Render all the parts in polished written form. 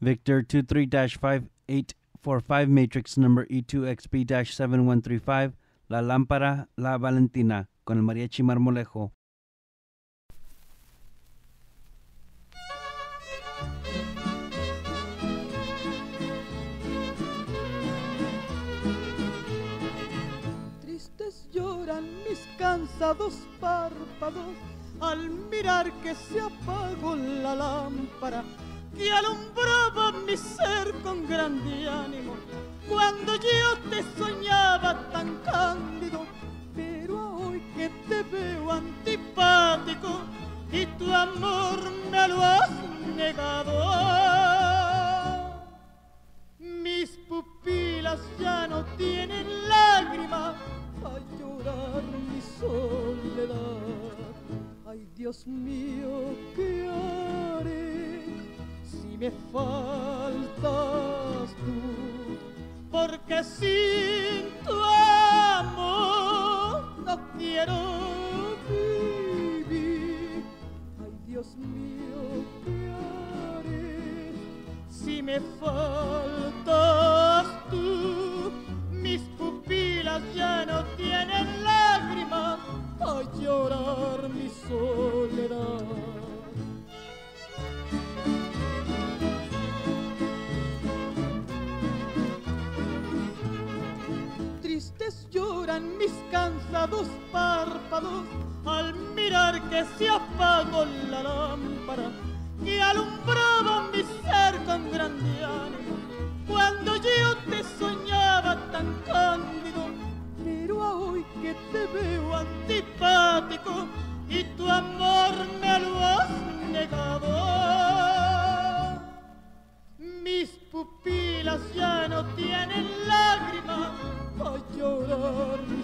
Victor 23-5845, matrix number E2XP-7135, La Lámpara, La Valentina, con el Mariachi Marmolejo. Tristes lloran mis cansados párpados al mirar que se apagó la lámpara que alumbraba mi ser con grande ánimo cuando yo te soñaba tan cándido. Pero hoy que te veo antipático y tu amor me lo has negado, mis pupilas ya no tienen lágrimas a llorar mi soledad. Ay, Dios mío, ¿qué haré si me faltas tú? Porque sin tu amor no quiero vivir. Ay, Dios mío, ¿qué haré si me faltas tú? Mis pupilas ya no tienen lágrimas a llorar mi soledad. Tristes lloran mis cansados párpados al mirar que se apagó la lámpara que alumbraba mi ser con grande ánimo cuando yo te soñaba tan cándido. Pero hoy que te veo antipático y tu amor me lo has negado, mis pupilas ya no tienen lágrimas a llorar mi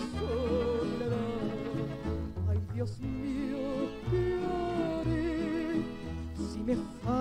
soledad. Ay, Dios mío, ¿qué haré si me faltas